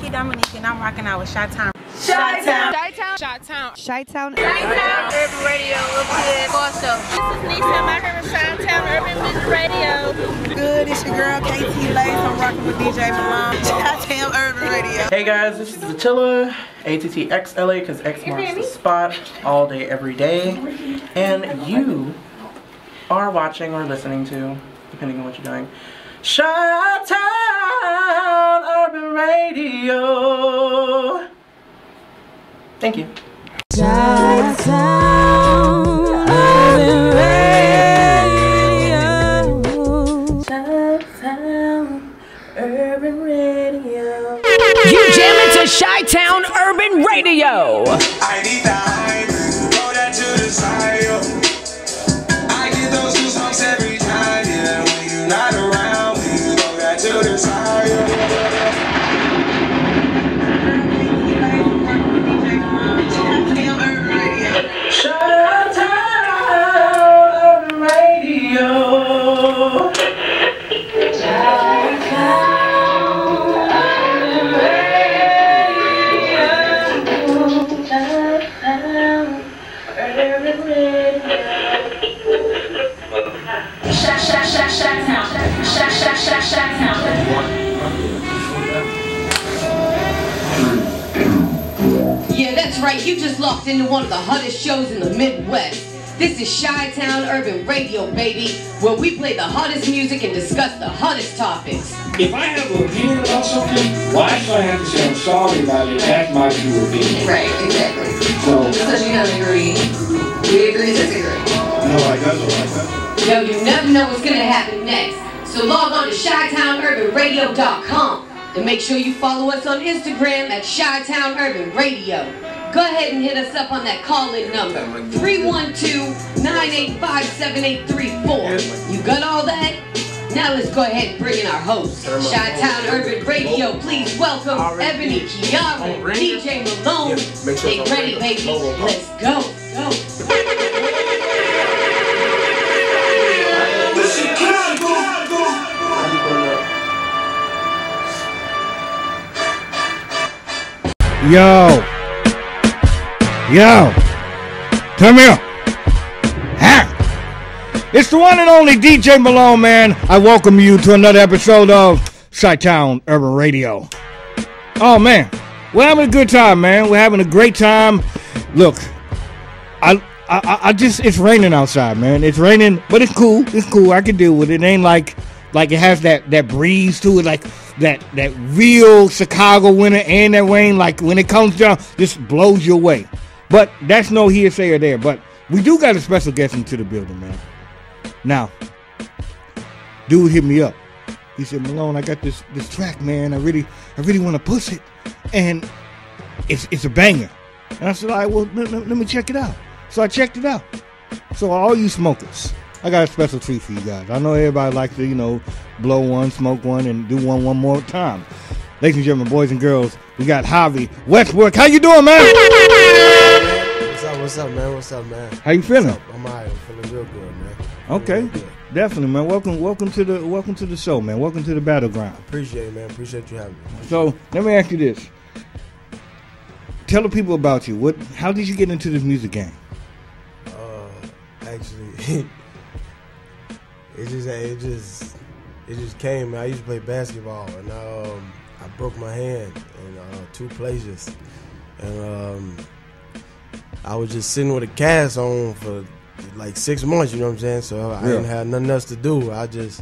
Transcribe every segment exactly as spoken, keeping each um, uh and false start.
Key Dominique, and I'm rocking out with Chitown. Chitown. Chitown. Chitown. Chitown. Chitown. Urban Radio. What's good? Also. This is Nisa. I'm out here with Chitown Urban Music Radio. Good. It's your girl K T Lace. I'm rocking with D J Malone. Chitown Urban Radio. Hey guys, this is Attila. A T T X L A because X marks the spot all day, every day. And you are watching or listening to, depending on what you're doing, Chitown Urban Radio. Thank you. Chitown Urban Radio. Chitown Urban Radio. You jamming to Chitown Urban Radio. I need the hype, throw that to the side. I get those goosebumps every time, yeah. When you're not around, we throw that to the side. Yeah, that's right. You just locked into one of the hottest shows in the Midwest. This is Chitown Urban Radio, baby, where we play the hottest music and discuss the hottest topics. If I have an opinion about something, why should I have to say I'm sorry about it? That's my true opinion. Right, exactly. So, Because you don't agree. We agree to disagree. no, I got it, I got it. Yo, you never know what's gonna happen next. So log on to Chitown Urban Radio dot com and make sure you follow us on Instagram at Chitown Urban Radio. Go ahead and hit us up on that call-in number, three one two, nine eight five, seven eight three four. You got all that? Now let's go ahead and bring in our host, Chitown Urban Radio. Please welcome Ebony, Kiara, D J Malone. Stay ready, baby. Let's go. Go. Yo. Yo. Come here. Ha. It's the one and only D J Malone, man. I welcome you to another episode of Chitown Urban Radio. Oh, man. We're having a good time, man. We're having a great time. Look, I, I, I just, it's raining outside, man. It's raining, but it's cool. It's cool. I can deal with it. It ain't like, like it has that, that breeze to it, like that, that real Chicago winter and that rain, like when it comes down, just blows you away. But that's no hearsay or there. But we do got a special guest into the building, man. Now, dude hit me up. He said, Malone, I got this this track, man. I really I really want to push it. And it's it's a banger. And I said, all right, well, let, let, let me check it out. So I checked it out. So all you smokers, I got a special treat for you guys. I know everybody likes to, you know, blow one, smoke one, and do one one more time. Ladies and gentlemen, boys and girls, we got Javi Westbrook. How you doing, man? What's up, what's up, man? What's up, man? How you feeling? What's up? I'm alright. I'm feeling real good, man. Okay. Real good. Definitely, man. Welcome welcome to the welcome to the show, man. Welcome to the battleground. Appreciate it, man. Appreciate you having me. So let me ask you this. Tell the people about you. What how did you get into this music game? Uh actually it just it just it just came, man. I used to play basketball and um I broke my hand in uh, two places. And um I was just sitting with a cast on for like six months, you know what I'm saying? So I Yeah. didn't have nothing else to do. I just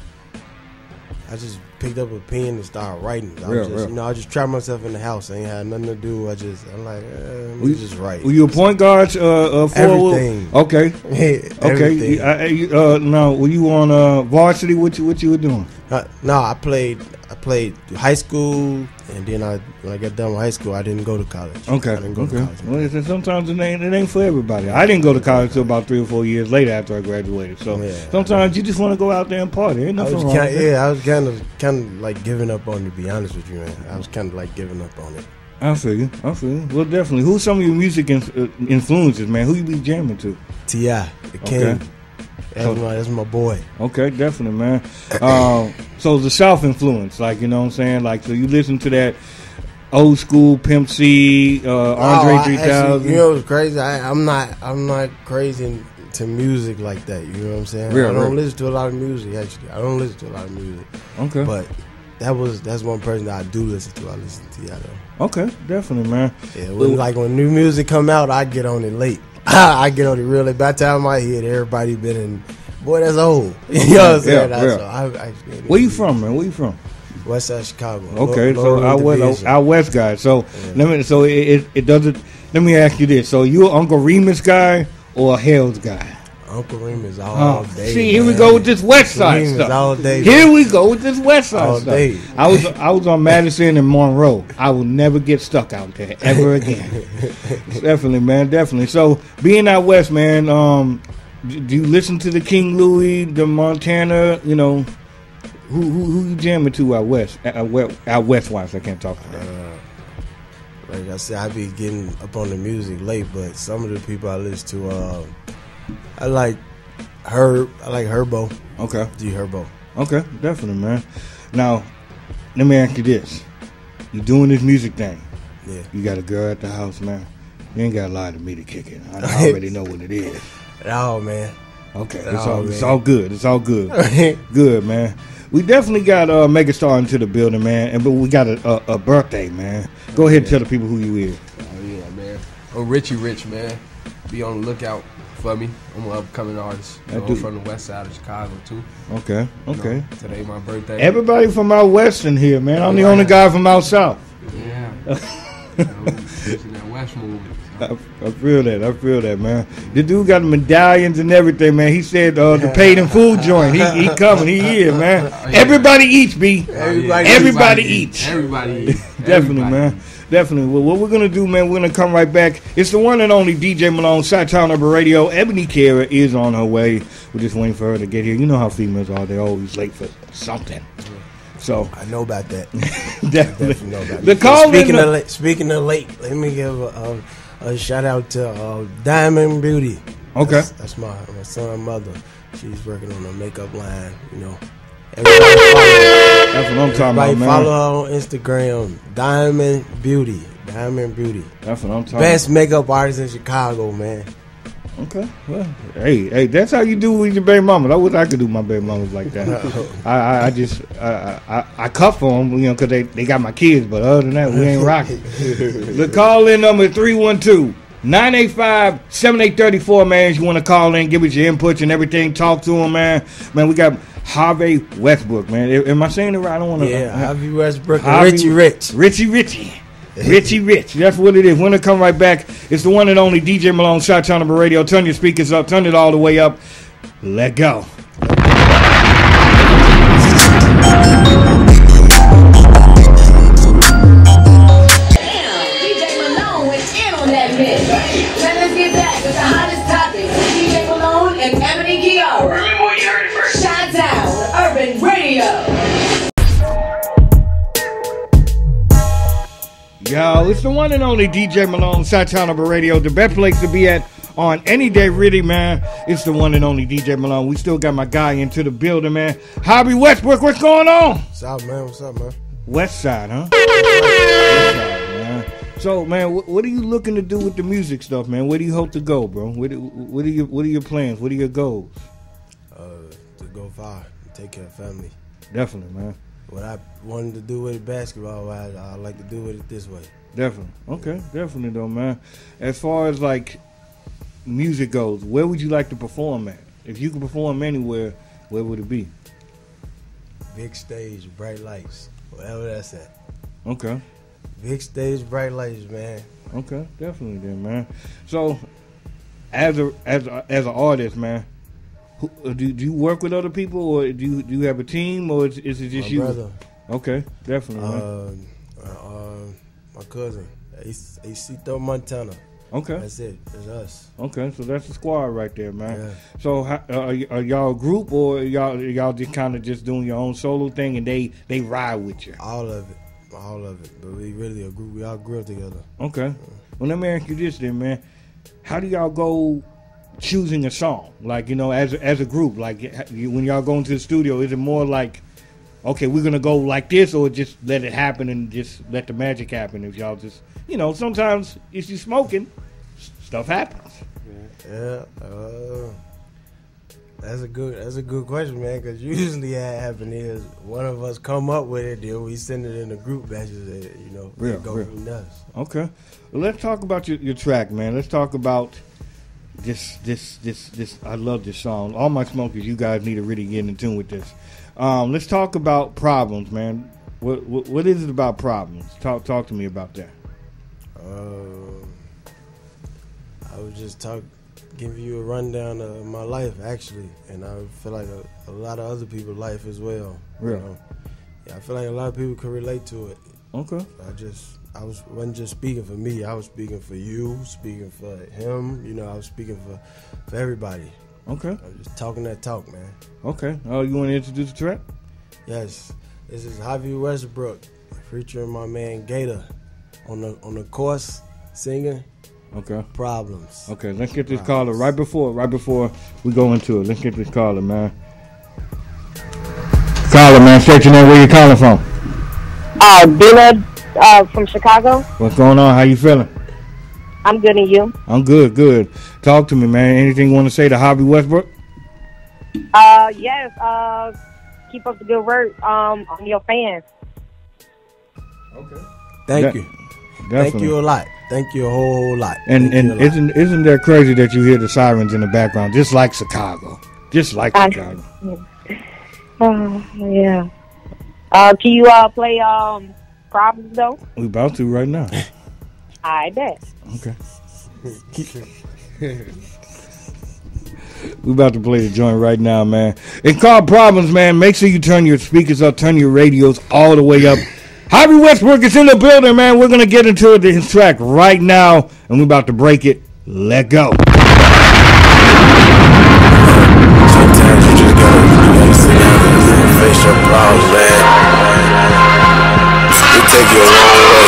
I just picked up a pen and started writing. I Real, was just, real. you know, I just trapped myself in the house. I ain't had nothing to do. I just, I'm like, eh, let Were me you- just write. Were you a point guard? Uh, uh, forward? Everything. Okay. Everything. Okay. You- I- you- Uh, now, were you on uh, varsity? What you what you were doing? Uh, no, I played. I played high school, and then I when I got done with high school, I didn't go to college. Okay. I didn't go okay. to college. Well, it's- sometimes it ain't, it ain't for everybody. I didn't go to college until about three or four years later after I graduated. So Yeah. sometimes you just want to go out there and party. Ain't I nothing was wrong kinda, with it. yeah, I was kind of, kind of like giving up on it. To be honest with you, man, I was kind of like giving up on it. I feel you. I feel you. Well, definitely. Who's some of your music in, uh, influences, man? Who you be jamming to? T I, the king. Okay. That's So- my, that's my boy. Okay, definitely, man. Um, so the South influence, like, you know what I'm saying? Like, so you listen to that old school Pimp C, uh, Andre oh, three thousand? Actually, you know what's crazy? I, I'm not. I'm not crazy to music like that. You know what I'm saying? Real, I don't real. listen to a lot of music. Actually, I don't listen to a lot of music. Okay. But that was that's one person that I do listen to. I listen to y'all though. Okay, definitely, man. Yeah, when, like when new music come out, I get on it late. I get on it really. By the time I hear it, everybody been in. Boy, that's old. You know what I'm saying? Yeah, yeah. So I, actually, Where you from, man? Where you from? West Side Chicago. Okay, Low, so low our west, division. our west guy. So Yeah. let me. So it, it it doesn't. Let me ask you this. So you an Uncle Remus guy or a Hell's guy? Uncle Remus all Oh, day. see, here man. we go with this West Side Remus stuff. all day. Here we go with this West Side All stuff. day. I was I was on Madison and Monroe. I will never get stuck out there ever again. Definitely, man. Definitely. So being out west, man. Um, do do you listen to the King Louis, the Montana? You know, who who, who you jamming to out west? Out west, out west wise, I can't talk to that. Uh, like I said, I be getting up on the music late, but some of the people I listen to, uh, I like Herb. I like Herbo. Okay. G Herbo. Okay, definitely, man. Now, let me ask you this: you doing this music thing? Yeah. You got a girl at the house, man. You ain't got to lie to me to kick it. I, I already know what it is. Oh man. Okay, it's Oh, all man. it's all good. It's all good. Good, man. We definitely got uh, Megastar into the building, man. And but we got a, a, a birthday, man. Go ahead and tell the people who you is. Oh yeah, man. I'm Richie Rich, man. Be on the lookout for me. I'm an upcoming artist. You I know, do. I'm from the west side of Chicago too. Okay, You okay. know, today my birthday. Everybody from out west in here, man. I'm the only guy from out south. Yeah. You know, pushing that west movement. I, I feel that. I feel that, man. The dude got medallions and everything, man. He said uh, the paid in food joint. He he coming. He here, man. Everybody eats, B. Everybody, Everybody eats. Everybody eats. Definitely, Everybody man. Definitely. Well, what we're gonna do, man, we're gonna come right back. It's the one and only D J Malone, Chitownurban Radio. Ebony Kara is on her way. We're just waiting for her to get here. You know how females are; they're always late for something. So I know about that. definitely. Definitely know about The that. call Speaking in of the- late, speaking of late, let me give a, a, a shout out to uh, Diamond Beauty. Okay. That's, that's my my son mother. She's working on a makeup line. You know. Everybody follow, That's what I'm talking everybody about, man. follow her on Instagram. Diamond Beauty. Diamond Beauty. That's what I'm talking Best makeup artist in Chicago, man. Okay. Well, hey, hey, that's how you do with your baby mama. I wish I could do my baby mamas like that. I, I, I just, I, I, I cuff for them, you know, because they, they got my kids. But other than that, we ain't rocking. The call in number three one two, nine eight five, seven eight three four, man. If you want to call in, give us your inputs and everything, talk to them, man. Man, we got Javi Westbrook, man. Am I saying it right? I don't want to. Yeah, Javi Westbrook, and Javi- Richie Rich. Richie Richie. Richie Rich. That's what it is. We're going to come right back. It's the one and only D J Malone, Chitownurban Radio. Turn your speakers up. Turn it all the way up. Let go. D J Malone went in on that bitch. Now let's get back to the hottest topic. D J Malone and Ebony Kiara. Remember what you heard it first. Chi-Town Urban Radio. Yo, it's the one and only D J Malone, Chitownurban Radio. The best place to be at on any day, really, man. It's the one and only D J Malone. We still got my guy into the building, man. Javi Westbrook, what's going on? What's up, man? What's up, man? West Side, huh? West Side, man. So, man, wh- what are you looking to do with the music stuff, man? Where do you hope to go, bro? What, do- what are your What are your plans? What are your goals? Uh, to go far, and take care of family. Definitely, man. What I wanted to do with it, basketball, I, I like to do with it this way. Definitely. Okay, definitely though, man. As far as like music goes, where would you like to perform at? If you could perform anywhere, where would it be? Big stage, bright lights, whatever that's at. Okay. Big stage, bright lights, man. Okay, definitely then, man. So, as a as a, as an artist, man, who, uh, do do you work with other people, or do you do you have a team, or is, is it just My you? brother. Okay, definitely. man. Uh, uh, uh, my cousin, Acito Montana. Okay. That's it. It's us. Okay, so that's the squad right there, man. Yeah. So, how, uh, are, y- are y'all a group, or y'all y'all just kind of just doing your own solo thing, and they they ride with you? All of it. All of it. But we really a group. We all grew up together. Okay. Well, let me ask you this then, man. How do y'all go choosing a song? Like, you know, as a, as a group, like you- when y'all go into the studio, is it more like okay, we're gonna go like this, or just let it happen and just let the magic happen? If y'all just, you know, sometimes if you're smoking, stuff happens. Yeah, uh, that's a good that's a good question, man. Because usually what happen is one of us come up with it, then we send it in the group messages, and, you know, Real, go real. from nuts. Okay, well, let's talk about your, your track, man. Let's talk about this this this this. I love this song. All my smokers, you guys need to really get in tune with this. Um, let's talk about problems, man. What, what what is it about problems? Talk talk to me about that. Uh, I was just talk, give you a rundown of my life, actually, and I feel like a, a lot of other people's life as well. Really? You know? Yeah, I feel like a lot of people can relate to it. Okay. I just, I was wasn't just speaking for me. I was speaking for you, speaking for him. You know, I was speaking for, for everybody. Okay. I'm just talking that talk, man. Okay. Oh, you want to introduce the track? Yes. This is Javi Westbrook featuring my man Gator on the on the course singing. Okay. Problems. Okay, let's get this Problems. caller right before right before we go into it. Let's get this caller, man. Caller, man, state your name. Where you calling from? Uh, Dina, uh, from Chicago. What's going on? How you feeling? I'm good, and you? I'm good, good. Talk to me, man. Anything you want to say to Javi Westbrook? Uh, yes. Uh, keep up the good work. Um, on your fans. Okay. Thank De- you. Definitely. Thank you a lot. Thank you a whole lot. And Thank and you a lot. isn't isn't that crazy that you hear the sirens in the background, just like Chicago, just like I- Chicago. Uh, yeah. Uh, can you uh play um Problems though? We about to right now. I bet. Okay. We about to play the joint right now, man. It's called Problems, man. Make sure you turn your speakers up, turn your radios all the way up. Javi Westbrook is in the building, man. We're gonna get into his track right now, and we're about to break it. Let go. Sometimes you just gotta, you gotta sit down and face your problems, man. It take you a long way.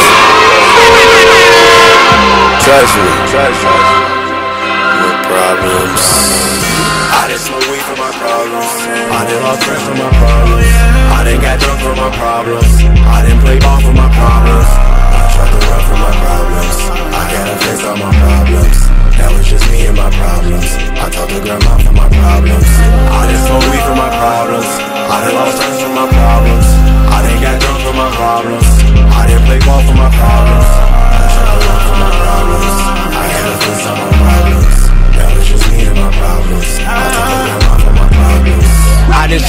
Trust me, trust me. My problems. I done smoke weed for my problems. I done lost friends for my problems. I done got drunk for my problems. I done play ball for my problems. I tried to run for my problems. I got a face on my problems. That was just me and my problems. I talked to grandma for my problems. I done smoke weed for my problems. I done lost friends for my problems. I done got drunk for my problems. I done play ball for my problems. I tried to run for my problems. I got a face on my problems. That was just me and my problems. I talked to grandma for my problems. I just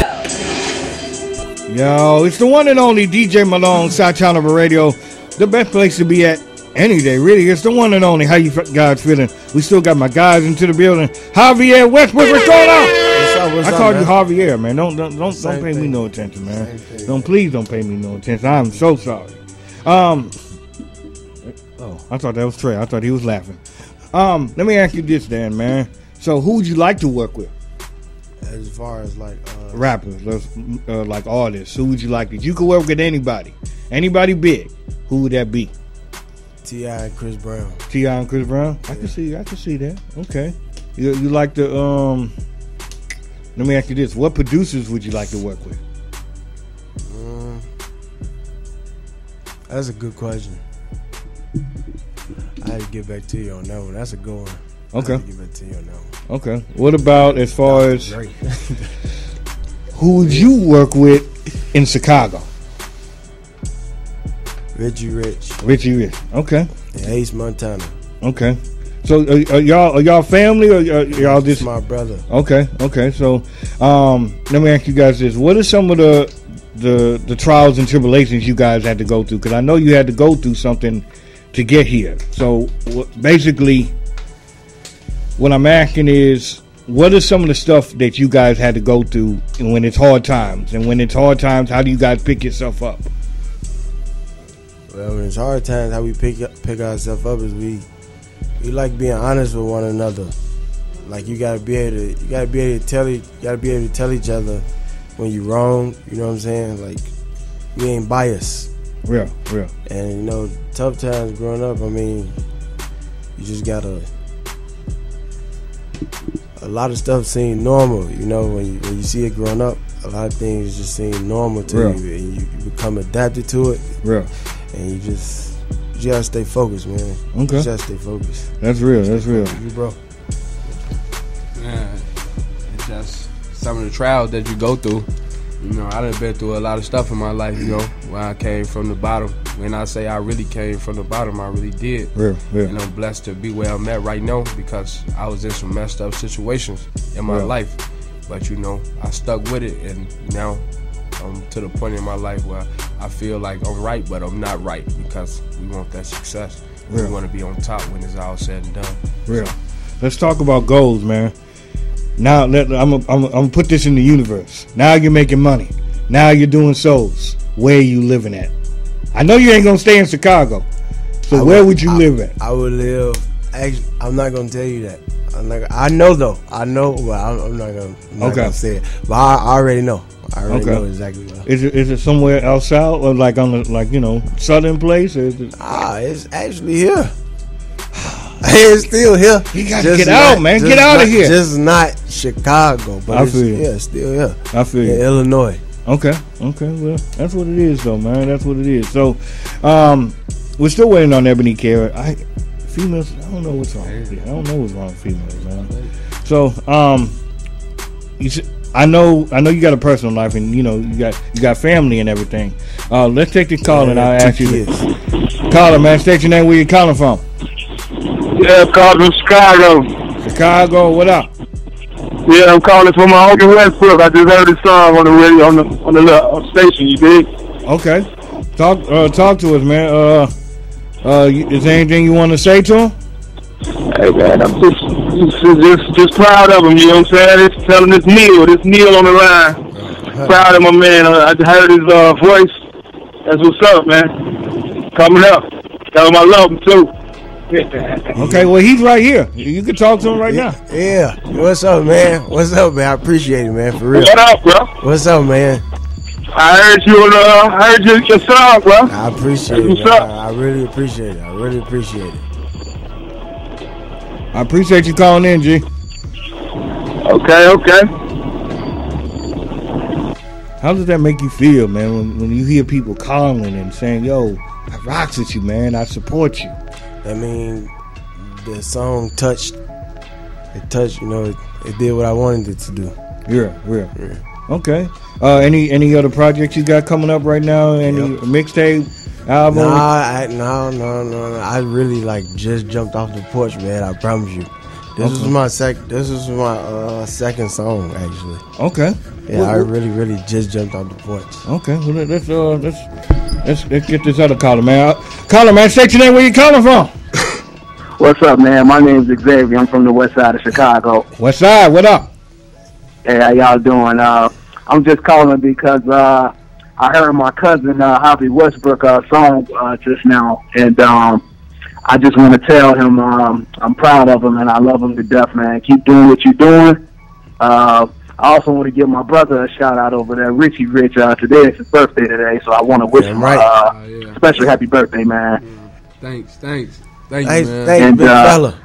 Yo, it's the one and only D J Malone, Chitownurbanradio. The best place to be at any day, really. It's the one and only. How you guys feeling? We still got my guys into the building. Javier Westbrook, what's going on? What's up, what's I up, called man? you Javier, man. Don't don't don't, Same don't pay me thing. no attention, man. Same thing. Don't please don't pay me no attention. I'm so sorry. Um, oh, I thought that was Trey. I thought he was laughing. Um, let me ask you this, Dan, man. So, who would you like to work with? As far as like uh, Rappers, let's, uh, like artists. Who would you like? If you could work with anybody, anybody big, who would that be? T I and Chris Brown. T I and Chris Brown. I can see. I can see that. Okay. You, you like the um? Let me ask you this: what producers would you like to work with? Mm, that's a good question. I had to get back to you on that one. That's a good one. Okay. I had to get back to you on that one. Okay. What about as far as Great. who would you work with in Chicago? Richie Rich. Richie Rich. Okay. And Ace Montana. Okay. So are, are y'all are y'all family or are y'all This just my brother. Okay, okay. So, um, let me ask you guys this: what are some of the the the trials and tribulations you guys had to go through? Because I know you had to go through something to get here. So, wh- basically, what I'm asking is, what are some of the stuff that you guys had to go through and when it's hard times? And when it's hard times, how do you guys pick yourself up? Well, when it's hard times, how we pick up, pick ourselves up is we we like being honest with one another. Like you gotta be able to, you gotta be able to tell, you gotta be able to tell each other when you're wrong. You know what I'm saying? Like we ain't biased. Real, real. And you know, tough times growing up. I mean, you just gotta. A lot of stuff seems normal, you know, when you when you see it growing up. a lot of things just seem normal to Real. you, and you, you become adapted to it. Real. And you just, you just gotta stay focused, man. Okay. You just gotta stay focused. That's real. That's real. You, bro. Yeah, it's just some of the trials that you go through. You know, I done been through a lot of stuff in my life, you know, when I came from the bottom. When I say I really came from the bottom, I really did. Real, real. And I'm blessed to be where I'm at right now because I was in some messed up situations in my Real. life. But, you know, I stuck with it, and now I'm to the point in my life where I feel like I'm right, but I'm not right because we want that success. Real. We want to be on top when it's all said and done. Real. Let's talk about goals, man. Now, let, I'm I'm I'm gonna put this in the universe. Now you're making money. Now you're doing shows. Where are you living at? I know you ain't gonna stay in Chicago. So I where would, would you I, live at? I would live. Actually, I'm not gonna tell you that. I'm not, I know though. I know. Well, I'm, I'm not gonna. I'm not Okay. gonna say it. But I, I already know. I already Okay. know exactly what. Is it is it somewhere else south or like on the like you know southern place? Or is it, Ah, it's actually here. It's still here. You gotta Just get out, not- man. just Get out of not- here. Just not Chicago, but I it's, feel you. yeah, it's still here. I feel you. In Illinois. Okay, okay, well, that's what it is, though, man. That's what it is. So, um, we're still waiting on Ebony Carrot. I females, I don't know what's wrong with it. I don't know what's wrong with females, man. So, um, you should, I know, I know you got a personal life, and you know you got you got family and everything. Uh, let's take this call, Yeah, and I'll two ask you. kids. To, caller, man, state your name. Where you calling from? Yeah, I'm calling from Chicago. Chicago. What up? Yeah, I'm calling from my Javi Westbrook. I just heard his song on the radio on the on the little station. You dig? Okay, talk uh, talk to us, man. Uh, uh, you- is there anything you want to say to him? Hey man, I'm just just just, just proud of him. You know what I'm saying? It's telling this Neil, this Neil on the line. Proud of my man. I I heard his uh, voice. That's what's up, man. Coming up. Tell him I love him too. Okay, well he's right here. You can talk to him right now. Yeah. What's up, man? What's up, man? I appreciate it, man. For real. What up, bro? What's up, man? I heard you on uh, I heard you your song, bro. I appreciate That's it. what's Man. up. I, I really appreciate it. I really appreciate it. I appreciate you calling in, G. Okay, okay. How does that make you feel, man, when, when you hear people calling and saying, yo, I rocks with you, man, I support you? I mean, the song touched. It touched, you know, it, it did what I wanted it to do. Yeah, yeah. yeah. Okay. Uh, any any other projects you got coming up right now? Any Yep. mixtape, album? Nah, I, no, no, no, no. I really like just jumped off the porch, man. I promise you. This Okay. is my sec. This is my uh, second song, actually. Okay. Yeah, Well, I well- really, really just jumped off the porch. Okay, well let's uh let's let's let's get this other caller, man. Uh, caller, man, state your name. Where you calling from? What's up, man? My name's Xavier. I'm from the west side of Chicago. West Side. What up? Hey, how y'all doing? Uh, I'm just calling because uh, I heard my cousin uh, Javi Westbrook uh, song uh, just now, and um, I just want to tell him um, I'm proud of him and I love him to death, man. Keep doing what you're doing. Uh, I also want to give my brother a shout out over there, Richie Rich. Uh, today is his birthday today, so I want to wish Damn him right. uh, Oh, yeah. especially happy birthday, man. Thanks, thanks. Thank Hey, you, man. thank you, And, big uh, fella.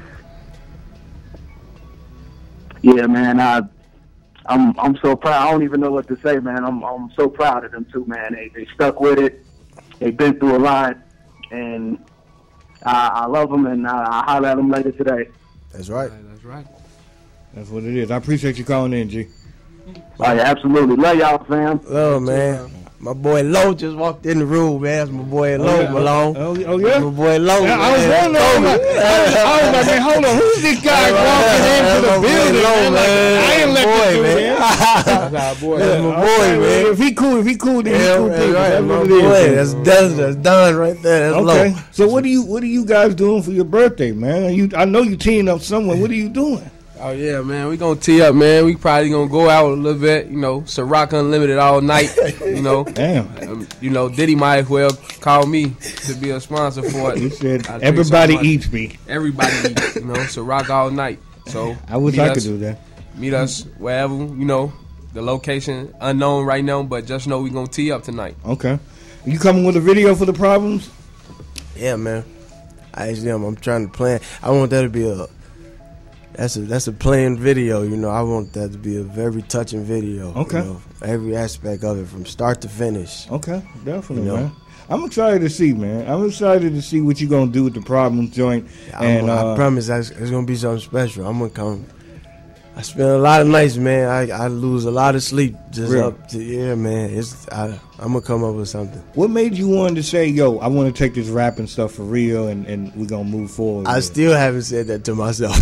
Yeah, man. I, I'm I'm so proud. I don't even know what to say, man. I'm I'm so proud of them too, man. They they stuck with it. They've been through a lot, and I, I love them, and I, I holler at them later today. That's right. That's right. That's what it is. I appreciate you calling in, G. Oh, yeah, absolutely. Love y'all, fam. Love, man. My boy Low just walked in the room, man. That's my boy Low yeah. Malone. Oh, oh yeah. My boy Low. Yeah, I was man. wondering. I was, like, I was like, man, hold on. Who's this guy walking into the My boy building? Low, Man? Like, man. I ain't let Boy, this dude man. in. That's our boy. That's my Okay, boy, man. If he cool, if he cool, then Yeah, he cool that's too. right. That's My what it boy. is. That's done. That's done right there. That's Okay. Low. So what do you what are you guys doing for your birthday, man? You I know you teeing up somewhere. What are you doing? Oh yeah, man. We gonna tee up, man. We probably gonna go out a little bit, you know, Ciroc Unlimited all night, you know. Damn. Um, you know, Diddy might as well call me to be a sponsor for it. He said I drink everybody so much. eats me. Everybody eats, you know, Ciroc all night. So I wish meet I us- could do that. Meet us wherever, you know. The location unknown right now, but just know we gonna tee up tonight. Okay. You coming with a video for the problems? Yeah, man. I actually am. I'm trying to plan. I want that to be a that's a that's a planned video. You know, I want that to be a very touching video. Okay. You know, every aspect of it from start to finish. Okay, definitely, You know? man. I'm excited to see, man. I'm excited to see what you're gonna do with the Problems joint. I'm And gonna- uh, I promise that's, it's gonna be something special. I'm gonna come. I spend a lot of nights, man. I, I lose a lot of sleep just Really? up to yeah, man. It's I, I'm gonna come up with something. what made you want to say, "Yo, I want to take this rapping stuff for real, and, and we're gonna move forward"? I with it? still haven't said that to myself.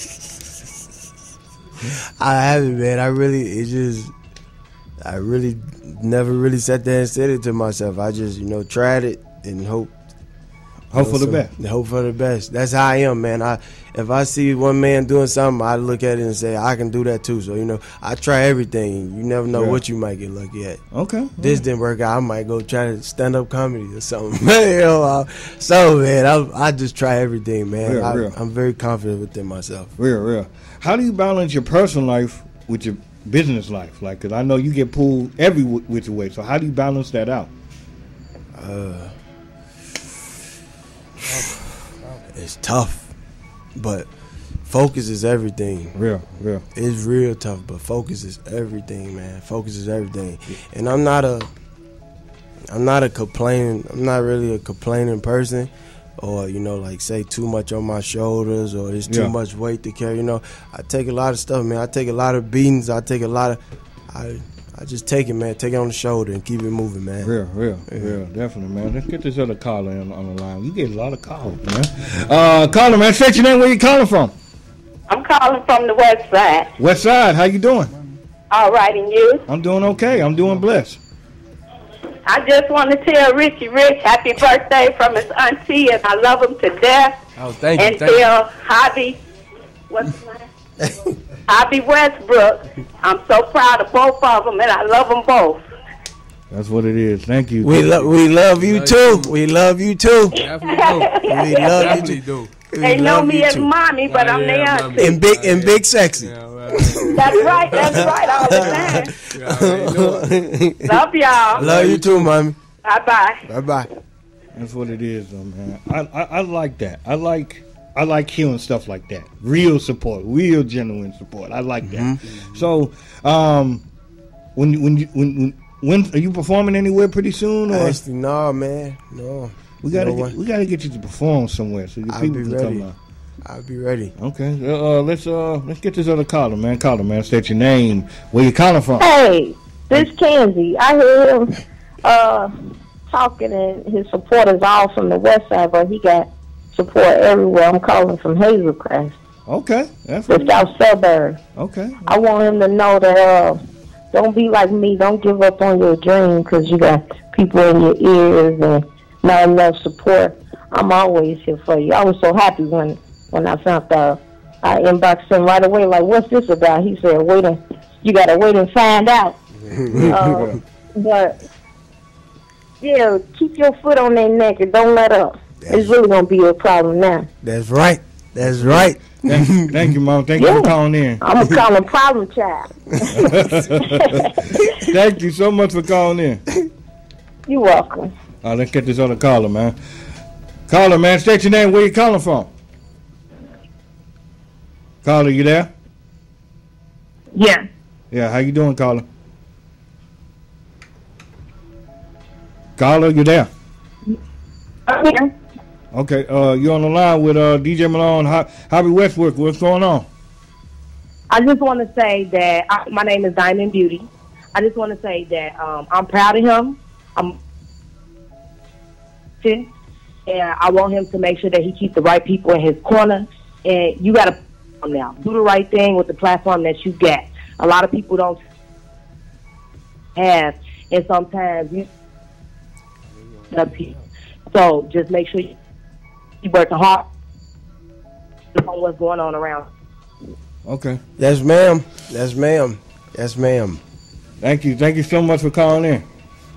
I haven't, man. I really, it just, I really never really sat there and said it to myself. I just, you know, tried it and hope. Hope for the so- best. Hope for the best. That's how I am, man. I if I see one man doing something, I look at it and say I can do that too. So you know, I try everything. You never know Yeah. what you might get lucky at. Okay. This didn't work out. I might go try to stand up comedy or something. You know, uh, so man, I, I just try everything, man. Real, I, real. I'm very confident within myself. Real, real. How do you balance your personal life with your business life? Like, cause I know you get pulled every wh- which way. So how do you balance that out? Uh, it's tough, but focus is everything. Real, real. It's real tough, but focus is everything, man. Focus is everything. And I'm not a, I'm not a complaining. I'm not really a complaining person, or you know, like say too much on my shoulders, or it's too Yeah. much weight to carry. You know, I take a lot of stuff, man. I take a lot of beatings. I take a lot of, I. I just take it, man. Take it on the shoulder and keep it moving, man. Real, real, Yeah. real, definitely, man. Let's get this other caller on, on the line. You get a lot of calls, man. Uh, caller, man, say your name. Where you calling from? I'm calling from the west side. West Side. How you doing? All right, and you? I'm doing okay. I'm doing blessed. I just want to tell Richie Rich happy birthday from his auntie, and I love him to death. Oh, thank you. And Thank you. tell Javi, what's his name? Javi Westbrook. I'm so proud of both of them, and I love them both. That's what it is. Thank you. We love, we love you too. We love you too. Definitely do. We love you Definitely too. do. We They know love me you as too. mommy, but I'm their auntie. And big and big sexy. That's right, that's right, all the time. Love y'all. Love you too, mommy. Bye-bye. Bye bye. That's what it is, though, man. I, I I like that. I like I like hearing stuff like that. Real support, real genuine support. I like that. Mm-hmm. So, um, when you when you when, when when are you performing anywhere pretty soon? Or Actually, no, man, no. we gotta No get, way. we gotta get you to perform somewhere so your I'll people be can ready. come out. I'll be ready. Okay, uh, uh, let's uh let's get this other caller, man. Caller, man. State your name. Where you calling from? Hey, this Kenzie. I heard him uh, talking, and his support is all from the west side, but he got support everywhere. I'm calling from Hazelcrest, Okay, that's the south suburb. okay. I want him to know that uh, don't be like me. Don't give up on your dream because you got people in your ears and not enough support. I'm always here for you. I was so happy when, when I found out. I inboxed him right away, like, what's this about? He said, wait and, you got to wait and find out. uh, but, yeah, keep your foot on their neck and don't let up. It's really going to be a problem now. That's right. That's right. Thank you, thank you, Mom. Thank you Yeah. for calling in. I'm going to call him problem child. Thank you so much for calling in. You're welcome. Uh, let's get this other caller, man. Caller, man, state your name. Where you calling from? Caller, you there? Yeah. Yeah, how you doing, caller? Caller, you there? I'm here. Okay, uh, you're on the line with uh, D J Malone, Ho- Javi Westbrook. What's going on? I just want to say that I, my name is Diamond Beauty. I just want to say that um, I'm proud of him. I'm and I want him to make sure that he keeps the right people in his corner. And you got to now do the right thing with the platform that you get. A lot of people don't have, and sometimes you. So just make sure you, you work hard on what's going on around. Okay. Yes, ma'am. Yes, ma'am. Yes, ma'am. Thank you. Thank you so much for calling in.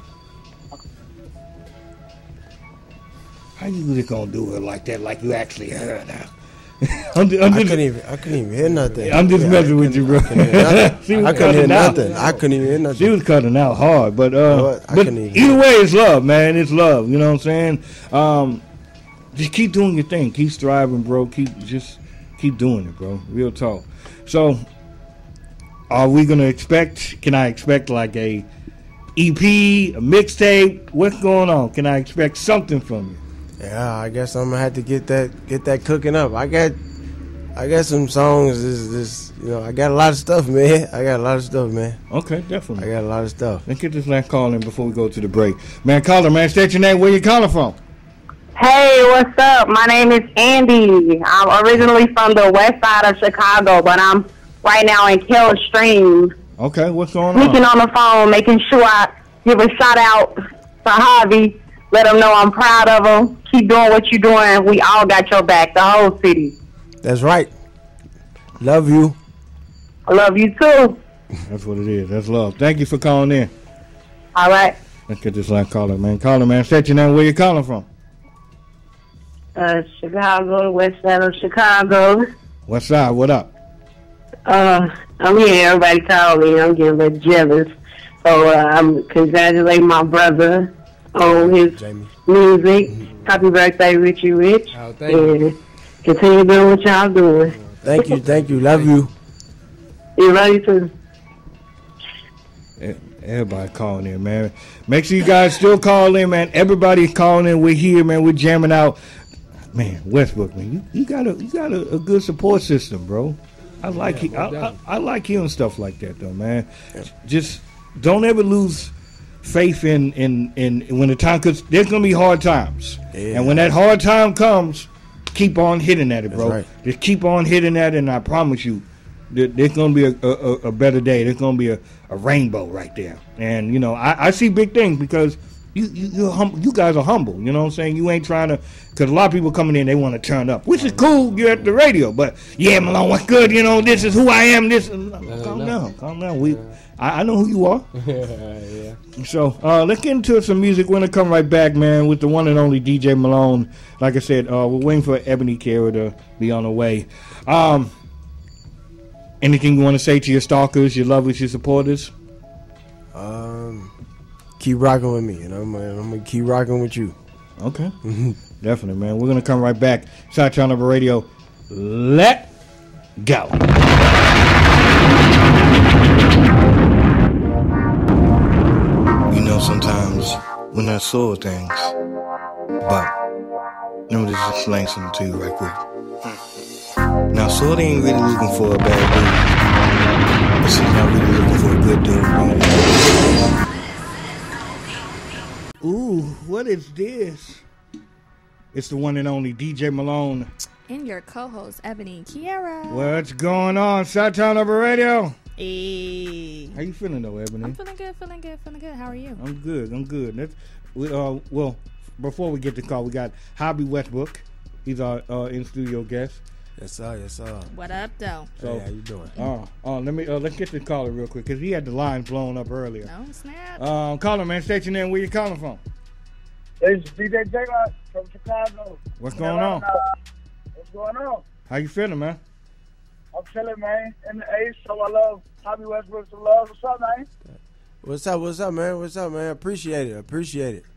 How you really gonna do it like that? Like you actually heard her? I'm, just, I'm I just, couldn't even. I couldn't even hear nothing. I'm just Yeah, messing with you, bro. I couldn't hear nothing. She was I couldn't hear cutting out. nothing. I couldn't even hear nothing. She was cutting out hard, but uh, What? I but couldn't even either way, it's love, man. It's love. You know what I'm saying? Um, just keep doing your thing. Keep striving, bro. Keep just Keep doing it, bro. Real talk. So, are we gonna expect? Can I expect like a E P, a mixtape? What's going on? Can I expect something from you? Yeah, I guess I'm gonna have to get that get that cooking up. I got I got some songs. This this you know I got a lot of stuff, man. I got a lot of stuff, man. Okay, definitely. I got a lot of stuff. Let's get this last call in before we go to the break. Man, caller, man, state your name. Where you calling from? Hey, what's up? My name is Andy. I'm originally from the west side of Chicago, but I'm right now in Kell Stream. Okay, what's going Speaking on? on the phone, making sure I give a shout out to Javi. Let him know I'm proud of him. Keep doing what you're doing. We all got your back, the whole city. That's right. Love you. I love you too. That's what it is. That's love. Thank you for calling in. All right. Let's get this last caller, man. Caller, man, state your name. Where you calling from? Uh, Chicago, west side of Chicago. What's side? What up? Uh, I'm here. Everybody call me. I'm getting a bit jealous. So uh, I'm congratulating my brother on his Jamie. music. Happy birthday, Richie Rich. Oh, thank you. And continue doing what y'all doing. Thank you, thank you. Love you. You love you too. Everybody calling in, man. Make sure you guys still call in, man. Everybody's calling in. We're here, man. We're jamming out. Man, Westbrook, man, you, you got a you got a, a good support system, bro. I like Yeah, he, I, no I, doubt. I like hearing stuff like that, though, man. Just don't ever lose faith in in, in when the time, because there's gonna be hard times, Yeah. and when that hard time comes, keep on hitting at it, bro. That's right. Just keep on hitting at it, and I promise you, there, there's gonna be a, a, a better day. There's gonna be a, a rainbow right there, and you know I, I see big things because. You you you're hum- you guys are humble, you know what I'm saying? You ain't trying to, because a lot of people coming in, they want to turn up, which is cool, you're at the radio, but yeah, Malone, what's good, you know, this is who I am, this is, calm down, calm down, we, I, I know who you are. yeah. So, uh, let's get into some music. We're going to come right back, man, with the one and only D J Malone. Like I said, uh, we're waiting for Ebony Kara to be on the way. Um, anything you want to say to your stalkers, your lovers, your supporters? Um, keep rocking with me, and I'm, I'm gonna keep rocking with you. Okay, definitely, man. We're gonna come right back. Chitownurbanradio. Let go. You know, sometimes we're not sure of things, but let me just explain something to you right quick. Now, Shorty ain't really looking for a bad dude, but she's not really looking for a good dude, man. Ooh, what is this? It's the one and only D J Malone. And your co-host, Ebony Kiera. What's going on, Chitownurbanradio? Hey. How you feeling though, Ebony? I'm feeling good, feeling good, feeling good. How are you? I'm good, I'm good. That's, we, uh, well, before we get to call, we got Javi Westbrook. He's our uh, in-studio guest. Yes, sir. Yes, sir. What up, though? So, hey, how you doing? Uh, uh, let me uh, let's get the caller real quick because he had the lines blown up earlier. No snap. Um, caller, man, state your name. Where you calling from? It's D J J-Rock from Chicago. What's going on? What's going on? How you feeling, man? I'm chilling, man. In the A's, so I love Javi Westbrook. So love. What's up, man? What's up? What's up, man? What's up, man? Appreciate it. Appreciate it.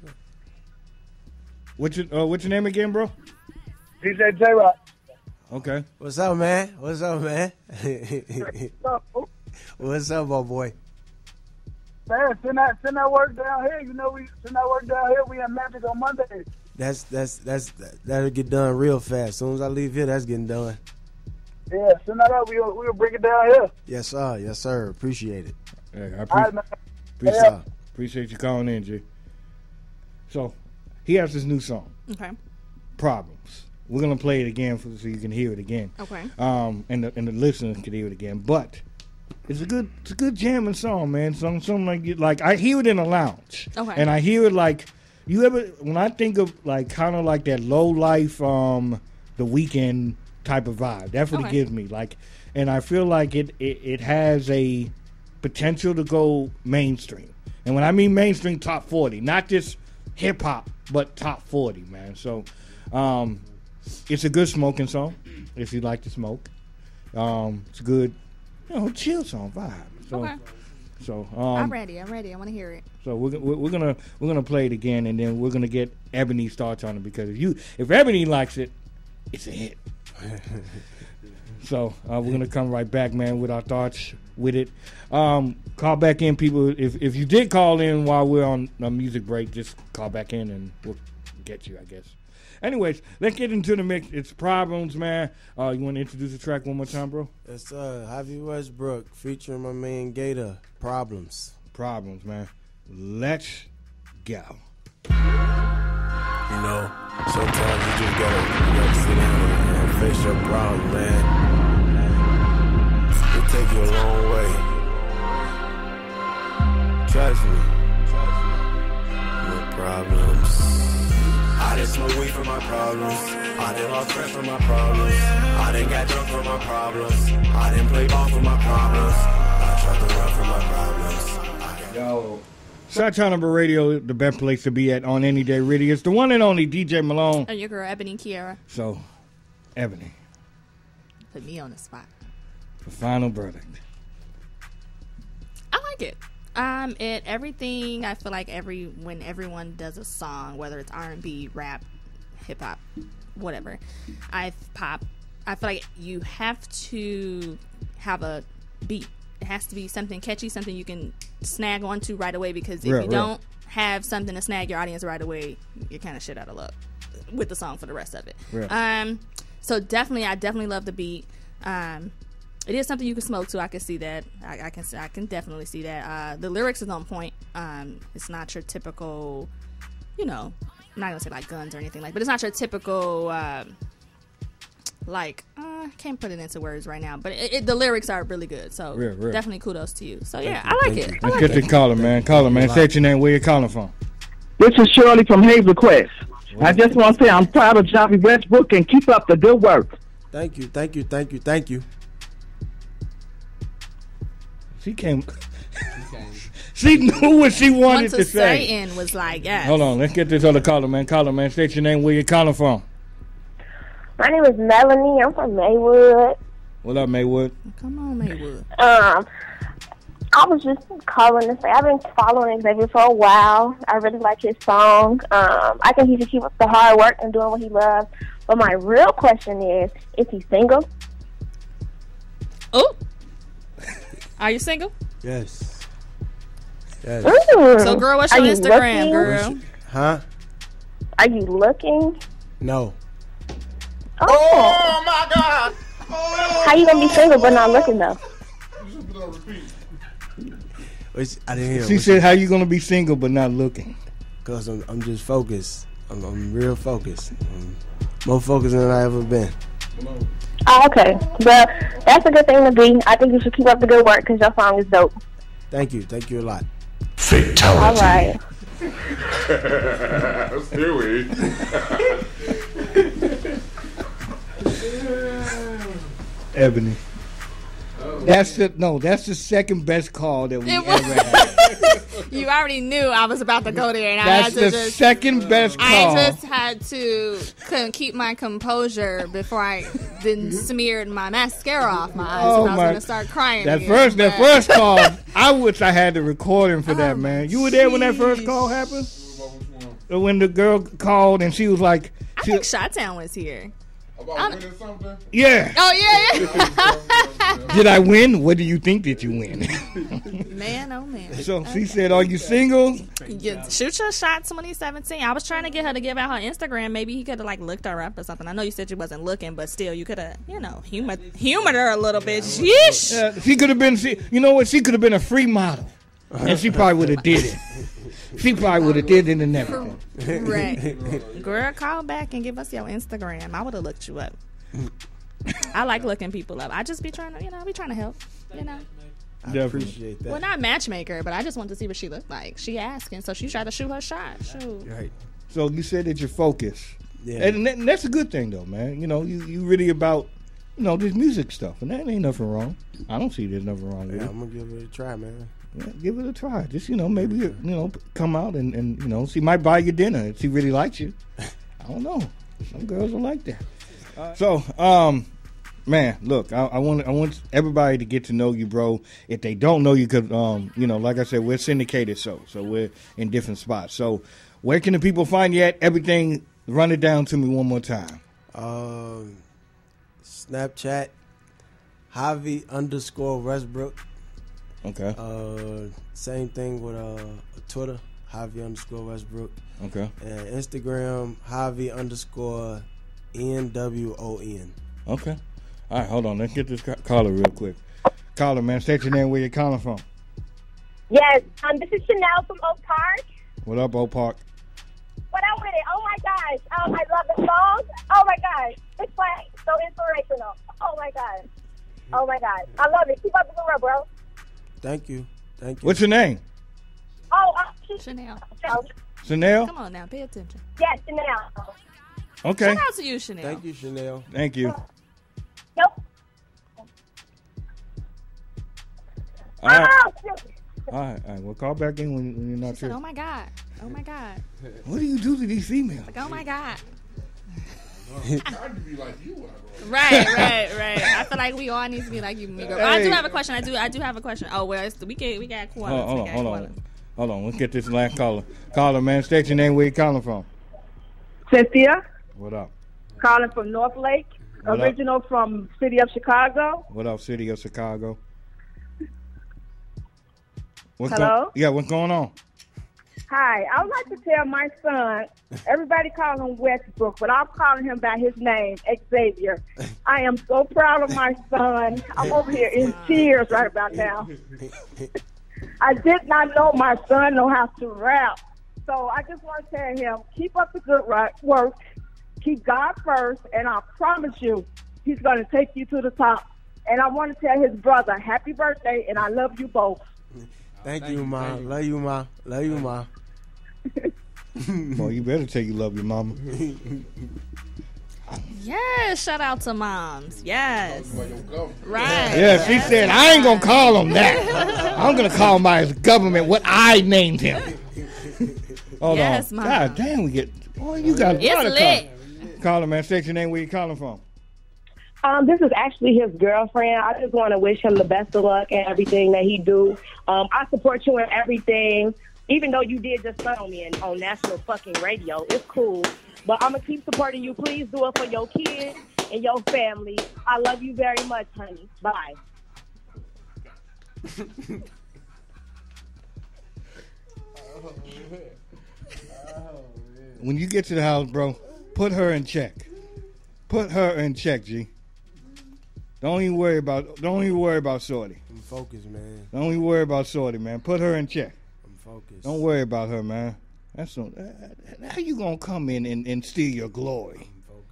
What's your uh, What's your name again, bro? D J J-Rock. Okay. What's up, man? What's up, man? What's up, my boy? Man, send that send that work down here. You know, we send that work down here. We in Magic on Monday. That's that's that's that'll get done real fast. As soon as I leave here, that's getting done. Yeah, send that up. We'll we'll bring it down here. Yes, sir. Yes, sir. Appreciate it. Yeah, I All pre- right, man. appreciate, Yeah. appreciate you calling in, G. So, he has this new song, Okay. Problems. We're gonna play it again for, so you can hear it again. Okay. Um, and the and the listeners can hear it again. But it's a good it's a good jamming song, man. Something something like you- like I hear it in a lounge. Okay. And I hear it like you ever when I think of like kind of like that low life um the weekend type of vibe. That's what Okay. it gives me. Like, and I feel like it, it it has a potential to go mainstream. And when I mean mainstream, top forty, not just hip hop, but top forty, man. So, um, it's a good smoking song if you like to smoke. Um, it's a good, you know, chill song vibe. So, Okay. So, um, I'm ready. I'm ready. I want to hear it. so we're, we're we're gonna we're gonna play it again, and then we're gonna get Ebony's thoughts on it because if you if Ebony likes it, it's a hit. So uh, we're gonna come right back, man, with our thoughts with it. Um, call back in, people. If if you did call in while we're on a music break, just call back in and we'll get you, I guess. Anyways, let's get into the mix. It's Problems, man. Uh, you want to introduce the track one more time, bro? It's uh, Javi Westbrook featuring my man Gator. Problems. Problems, man. Let's go. You know, sometimes you just gotta, you gotta sit down and, and face your problem, man. It take you a long way. Trust me. No problems. I done smoked weed for my problems. I done lost friends for my problems. I done got drunk for my problems. I done play ball for my problems. I tried to run from my problems. Yo. Chitownurbanradio, the best place to be at on any day, really. It's the one and only D J Malone. And your girl, Ebony Kiara. So, Ebony. Put me on the spot. The final verdict. I like it. Um, it everything. I feel like every when everyone does a song, whether it's R and B, rap, hip hop, whatever, I pop. I feel like you have to have a beat. It has to be something catchy, something you can snag onto right away. Because if real, you real. don't have something to snag your audience right away, you're kind of shit out of luck with the song for the rest of it. Real. Um, so definitely, I definitely love the beat. Um. It is something you can smoke to. I can see that. I, I can. I can definitely see that. Uh, the lyrics is on point. Um, it's not your typical, you know, I'm not gonna say like guns or anything like, but it's not your typical, uh, like. Uh, I can't put it into words right now, but it, it, the lyrics are really good. So real, real. definitely kudos to you. So yeah, Thank I like you. it. I Let's like get it. the caller, man. Caller, man. Say your name. Where you calling from? This is Shirley from Hazel Quest. I just want to say I'm proud of Javi Westbrook and keep up the good work. Thank you, thank you, thank you, thank you. She came. She knew what she wanted Once to a say. certain was like, yes. Hold on. Let's get this other caller, man. Caller, man. State your name. Where you calling from? My name is Melanie. I'm from Maywood. What up, Maywood? Come on, Maywood. Um, I was just calling to say I've been following Xavier for a while. I really like his song. Um, I think he should keep up the hard work and doing what he loves. But my real question is, is he single? Oh. Are you single? Yes. Yes. Ooh. So, girl, what's Are your you Instagram, looking? girl? Huh? Are you looking? No. Oh, oh my God! Oh. How you gonna be single but not looking though? I didn't hear. She said, "How you gonna be single but not looking?" Cause I'm, I'm just focused. I'm, I'm real focused. I'm more focused than I ever been. Oh, okay. Well, that's a good thing to be. I think you should keep up the good work because your song is dope. Thank you. Thank you a lot. Fatality. All right. Here we. Ebony. That's the no. That's the second best call that we It ever was- had. You already knew I was about to go there, and That's I had the to just. second best call. I just had to couldn't keep my composure before I then smeared my mascara off my eyes. Oh and I was my- gonna start crying. That again, first, that but- first call, I wish I had the recording for that, man. You were there when that first call happened? When the girl called and she was like, I she, think Chi-Town was here. About winning something? yeah. Oh yeah, yeah. Did I win? What do you think did you win? Man, oh man. So she said, "Are you single?" You shoot your shot twenty seventeen. I was trying to get her to give out her Instagram. Maybe he could have like looked her up or something. I know you said you wasn't looking, but still, you could have, you know, humored, humored her a little bit. Yeesh. Yeah, she could have been. She, you know what? She could have been a free model, and she probably would have did it. She probably would have did it and everything. Right. Girl, call back and give us your Instagram. I would have looked you up. I like looking people up. I just be trying to, you know, I be trying to help, you know. I appreciate that. Well, not matchmaker, but I just wanted to see what she looked like. She asking, so she tried to shoot her shot. Shoot. Right. So you said that you're focused. Yeah. And, that, and that's a good thing, though, man. You know, you, you really about, you know, this music stuff. And that ain't nothing wrong. I don't see there's nothing wrong with Yeah, it. I'm going to give it a try, man. Yeah, give it a try. Just, you know, maybe, you know, come out and, and, you know, she might buy you dinner if she really likes you. I don't know. Some girls are like that. Uh, so, um, man, look, I, I want I want everybody to get to know you, bro. If they don't know you, because, um, you know, like I said, we're syndicated, so so we're in different spots. So where can the people find you at? Everything, run it down to me one more time. Um, Snapchat, Javi underscore Westbrook. Okay. Uh, same thing with uh Twitter, Javi underscore Westbrook. Okay. And Instagram, Javi underscore N W O N. Okay. All right, hold on. Let's get this ca- caller real quick. Caller, man, state your name, where you're calling from. Yes, um, this is Chanel from Oak Park. What up, Oak Park? What up with it? Oh my gosh, um, I love the song. Oh my gosh, it's like so inspirational. Oh my gosh, oh my gosh, I love it. Keep up the good work, bro. Thank you. Thank you. What's your name? Oh, uh, Chanel. Chanel? Come on now, pay attention. Yes, Chanel. Okay. Shout out to you, Chanel. Thank you, Chanel. Thank you. Nope. All right. Oh, All right, all right. Well, call back in when, when you're not She said, sure. oh my God. Oh my God. What do you do to these females? Like, oh my God. Trying to be like you are. Right, right, right. I feel like we all need to be like you, Miguel. Oh, I do Hey. have a question. I do I do have a question. Oh, well, it's, we, get, we got Hold quarters. on, hold we on, got hold quarters. on. Hold on. Let's get this last caller. Caller, man, state your name, where you calling from. Cynthia, What up? calling from North Lake, What up? original from city of Chicago. What up, city of Chicago? What's Hello? Go- yeah, what's going on? Hi, I would like to tell my son, everybody call him Westbrook, but I'm calling him by his name, Xavier. I am so proud of my son. I'm over here in tears right about now. I did not know my son know how to rap. So I just want to tell him, keep up the good ri- work, keep God first, and I promise you, he's going to take you to the top. And I want to tell his brother, happy birthday, and I love you both. Thank, you, Ma. Love you, Ma. Love you, Ma. Well, you better tell you love your mama. Yes, shout out to moms. Yes. Right. Yeah, she said, I ain't going to call him that. I'm going to call my government what I named him. Hold Yes, on. Mom. God damn, we get, boy, you got a It's lot of lit. calls. Caller, man, state your name, where you calling from. Um, this is actually his girlfriend. I just want to wish him the best of luck and everything that he do. Um, I support you in everything, even though you did just start on me in, on national fucking radio. It's cool. But I'm going to keep supporting you. Please do it for your kids and your family. I love you very much, honey. Bye. When you get to the house, bro, put her in check. Put her in check, G. Don't even worry about. Don't even worry about Shorty. I'm focused, man. Don't even worry about Shorty, man. Put her in check. I'm focused. Don't worry about her, man. That's so. How you gonna come in and, and steal your glory?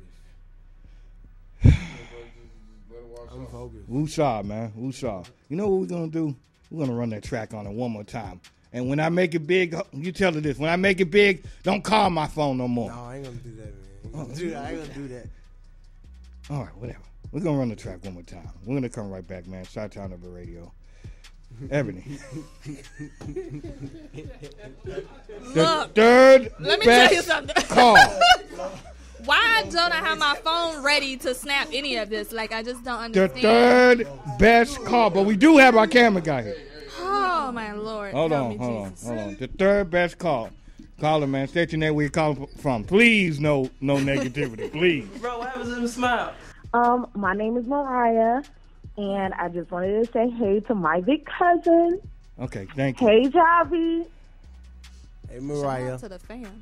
I'm focused. Woosah, man. Woosah. You know what we're gonna do? We're gonna run that track on it one more time. And when I make it big, you tell her this. When I make it big, don't call my phone no more. No, I ain't gonna do that, man. I ain't gonna do that. I ain't gonna do that. All right, whatever. We're gonna run the track one more time. We're gonna come right back, man. Chitownurban Radio. Ebony. Look, the third let me best tell you something. call. Why don't I have my phone ready to snap any of this? Like, I just don't The understand. third best call, but we do have our camera guy here. Oh, my Lord. Hold Help on, me, hold on, Jesus. hold on. The third best call. Caller, man. State your name, where you calling from. Please, no, no negativity. Please. Bro, what happens in the smile? Um, my name is Mariah, and I just wanted to say hey to my big cousin. Okay, thank you. Hey, Javi. Hey, Shout Mariah. out to the fam.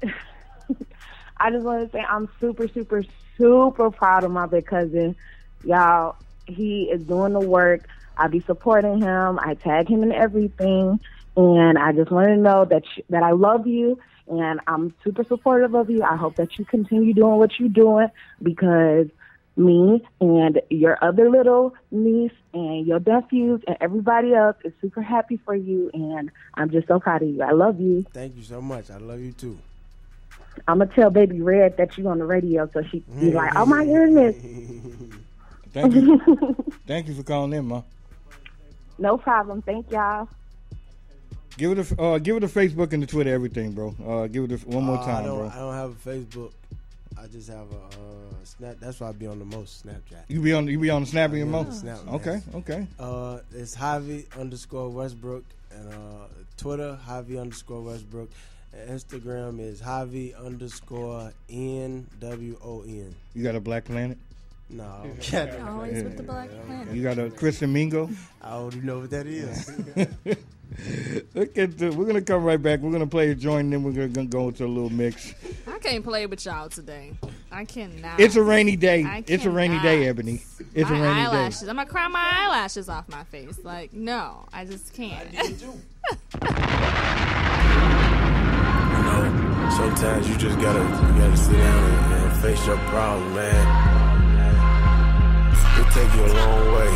I just want to say I'm super, super, super proud of my big cousin. Y'all, he is doing the work. I be supporting him. I tag him in everything. And I just want to know that you, that I love you, and I'm super supportive of you. I hope that you continue doing what you're doing, because me and your other little niece and your nephews and everybody else is super happy for you, and I'm just so proud of you. I love you. Thank you so much. I love you too. I'm going to tell Baby Red that you're on the radio so she can be like, oh my goodness. Thank you. Thank you for calling in, ma. No problem. Thank y'all. Give it a uh, give it a Facebook and the Twitter, everything, bro. Uh, give it a, one more Uh, time, I don't, bro. I don't have a Facebook. I just have a uh, snap. That's why I be on the most Snapchat. You be on you be on the Snap of your I be on mouth. the Snap, man. Okay, okay. Uh, it's Javi underscore Westbrook, and uh, Twitter Javi underscore Westbrook, and Instagram is Javi underscore N W O N. You got a Black Planet? No. Always with the Black Planet. You got a Kristen Mingo? I don't even know what that is. Look at the, we're gonna come right back. We're gonna play a joint, and then we're gonna go into a little mix. I can't play with y'all today. I cannot. It's a rainy day. I It's a rainy day, cannot. Ebony. It's my a rainy eyelashes. day. I'm gonna cry my eyelashes off my face. Like, no, I just can't. You know, sometimes you just gotta you gotta sit down and, and face your problem, man. It take you a long way.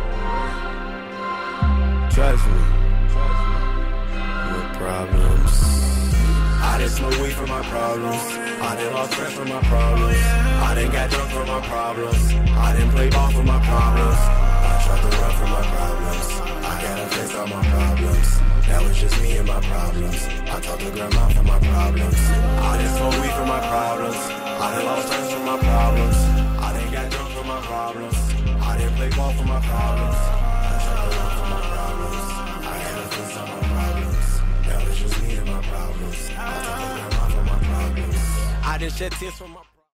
Trust me. Your problems. I done smoked weed for my problems. I done lost friends for my problems. I done got drunk for my problems. I done play ball for my problems. I tried to run from my problems. I gotta face all my problems. Now it's just me and my problems. I talk to grandma for my problems. I done smoked weed for my problems. I done lost friends for my problems. I done got drunk for my problems. I didn't play ball for my problems. I tried to run from my problems. I gotta face all my problems. Now it's just me and my problems. I talk to grandma for my problems. I done shed tears for my